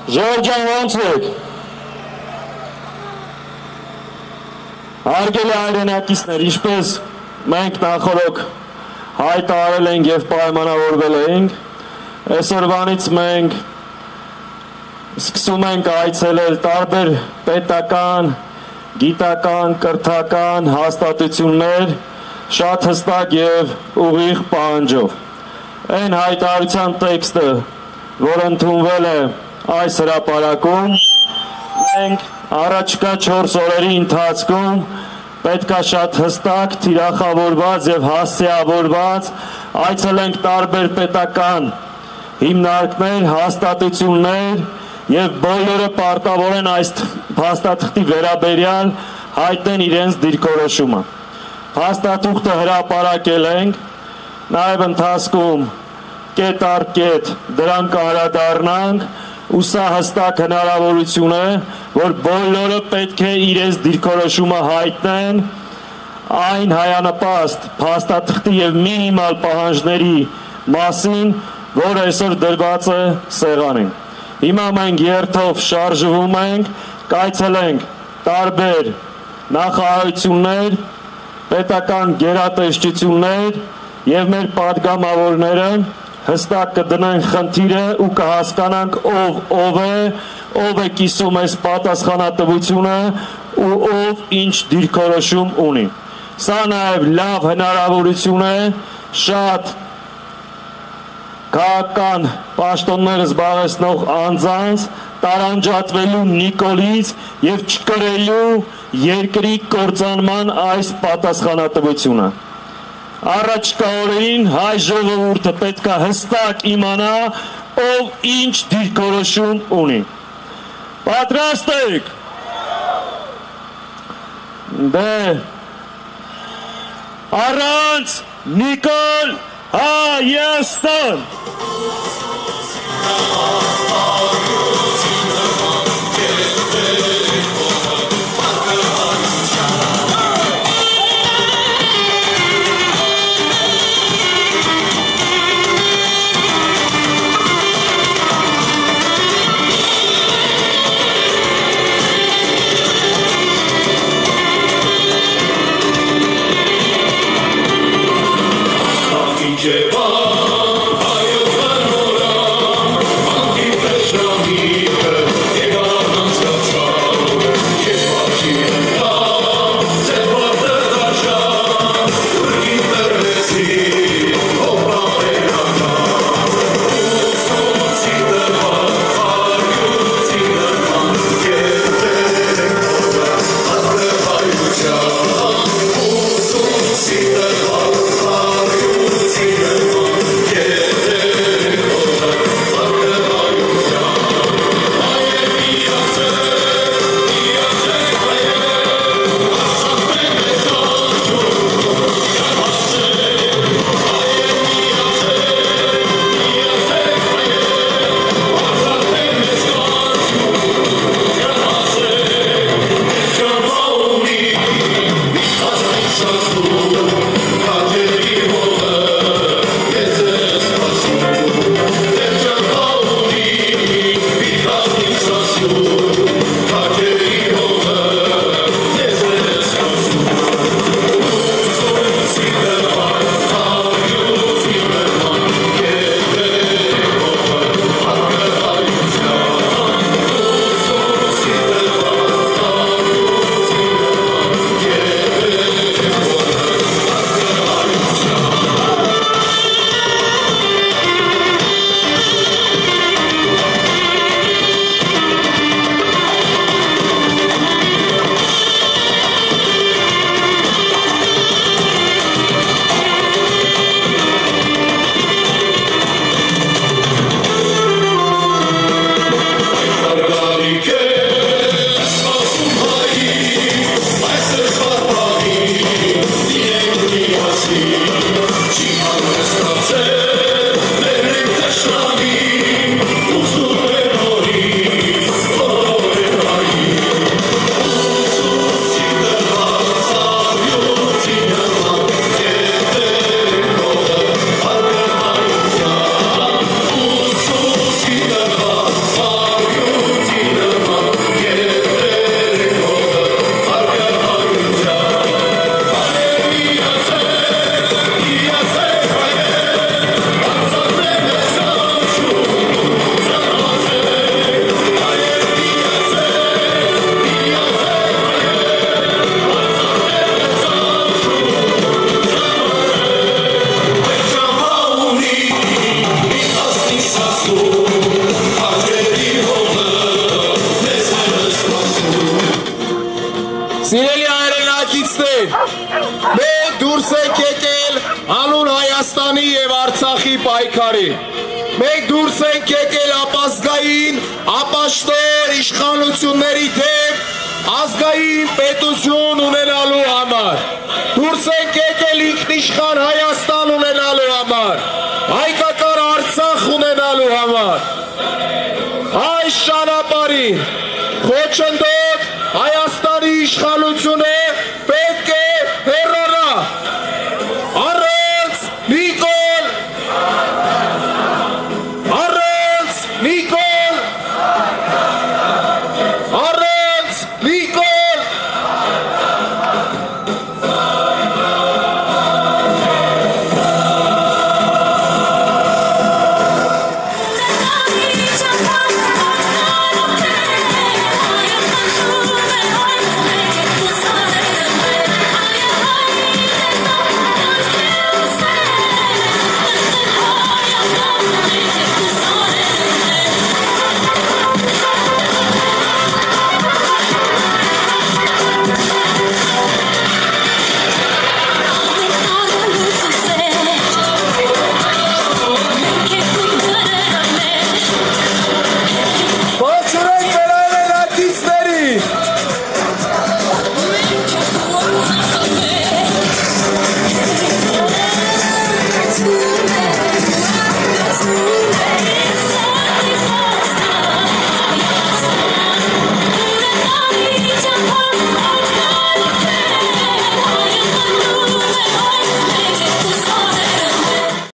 Ժողովրդյան ոնց եք։ Հարգելի հայրենակիցներ, ինչպես մենք նախորոք հայտարարել ենք եւ պայմանավորվել ենք, այսօրվանից մենք սկսում ենք այցելել տարբեր պետական, գիտական, կրթական հաստատություններ շատ հստակ եւ ուղիղ պահանջով։ Այն հայտարարության տեքստը, որ ընդունվել է այս հրապարակում, մենք առաջկա 4 օրերի ընթացքում պետքա շատ հստակ, թիրախավորված եւ հասցեավորված այցելենք տարբեր պետական հիմնարկներ, հաստատություններ եւ բոլորը պարտավոր են այս փաստաթղթի վերաբերյալ հայտնեն իրենց դիրքորոշումը։ Փաստաթուղթը հրապարակել ենք, նաեւ ընթացքում կետ առ կետ դրան կանդրադառնանք, ու սա հստակ հնարավորություն է, որ բոլորը պետք է իրենց դիրքորոշումը հայտնեն այն հայանպաստ փաստաթղթի եւ մինիմալ պահանջների մասին, որ այսօր դրված է սեղանին։ Հիմա մենք երթով շարժվում ենք, կայցելենք տարբեր նախարարություններ, պետական գերատեսչություններ եւ մեր պատգամավորները հստակ կդնենք խնդիրը ու կհասկանանք ով է կիսում այս պատասխանատվությունը ու ով ինչ դիրքորոշում ունի։ Սա նաև լավ հնարավորություն է շատ քաղաքական պաշտոններ զբաղեցնող անձանց տարանջատվելու Նիկոլից եւ չկրելու երկրի կործանման այս պատասխանատվությունը։ Առաջկա օրերին հայ ժողովուրդը պետք է հստակ իմանա, ով ինչ դիրքորոշում ունի։ Պատրաստ եք։ Դե առանց Նիկոլ Հայաստան։ Hayır, պայքարի։ Մենք դուրս ենք եկել ապազգային, ապաշտոր իշխանությունների դեմ ազգային պետություն ունենալու համար։ Դուրս ենք եկել ինքնիշխան Հայաստան ունենալու համար, հայկական Արցախ ունենալու համար։ Այս ճանապարհին խոչընդոտ